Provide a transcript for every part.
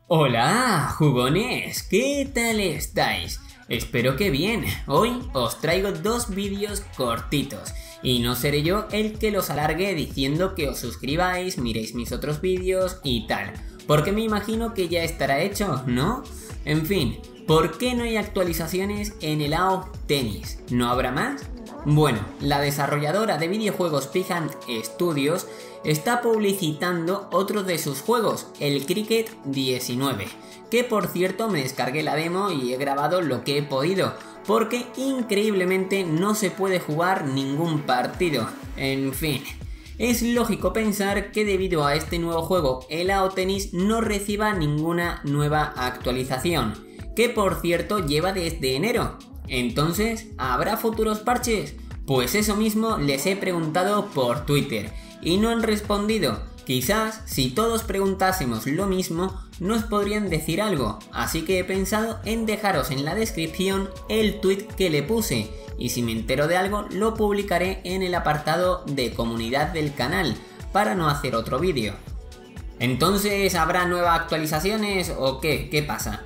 Hola, jugones, ¿qué tal estáis? Espero que bien. Hoy os traigo dos vídeos cortitos y no seré yo el que los alargue diciendo que os suscribáis, miréis mis otros vídeos y tal, porque me imagino que ya estará hecho, ¿no? En fin, ¿por qué no hay actualizaciones en el AO Tennis? ¿No habrá más? Bueno, la desarrolladora de videojuegos Pigeon Studios está publicitando otro de sus juegos, el Cricket 19, que por cierto me descargué la demo y he grabado lo que he podido, porque increíblemente no se puede jugar ningún partido. En fin, es lógico pensar que debido a este nuevo juego el AO Tennis no reciba ninguna nueva actualización, que por cierto lleva desde enero. Entonces, ¿habrá futuros parches? Pues eso mismo les he preguntado por Twitter y no han respondido. Quizás si todos preguntásemos lo mismo nos podrían decir algo, así que he pensado en dejaros en la descripción el tweet que le puse y si me entero de algo lo publicaré en el apartado de comunidad del canal para no hacer otro vídeo. Entonces, ¿habrá nuevas actualizaciones o qué? ¿Qué pasa?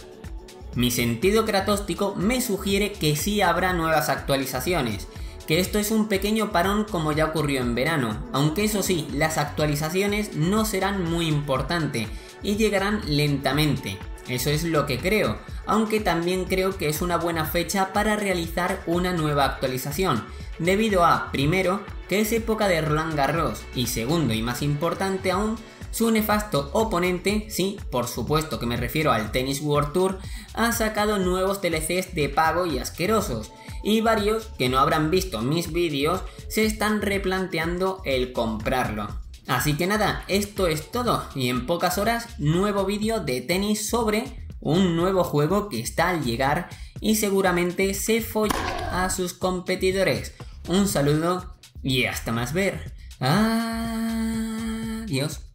Mi sentido cratóstico me sugiere que sí habrá nuevas actualizaciones, que esto es un pequeño parón como ya ocurrió en verano, aunque eso sí, las actualizaciones no serán muy importantes y llegarán lentamente, eso es lo que creo, aunque también creo que es una buena fecha para realizar una nueva actualización, debido a, primero, que es época de Roland Garros y segundo y más importante aún, su nefasto oponente, sí, por supuesto que me refiero al Tennis World Tour, ha sacado nuevos DLCs de pago y asquerosos, y varios que no habrán visto mis vídeos se están replanteando el comprarlo. Así que nada, esto es todo, y en pocas horas nuevo vídeo de tenis sobre un nuevo juego que está al llegar y seguramente se follará a sus competidores. Un saludo y hasta más ver. Adiós.